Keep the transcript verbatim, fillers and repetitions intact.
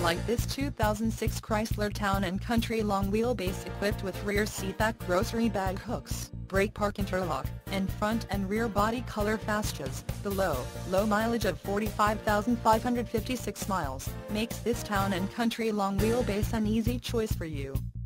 like this two thousand six Chrysler Town and Country long wheelbase equipped with rear seat back grocery bag hooks, brake park interlock, and front and rear body color fascias. The low, low mileage of forty-five thousand five hundred fifty-six miles makes this Town and Country long wheelbase an easy choice for you.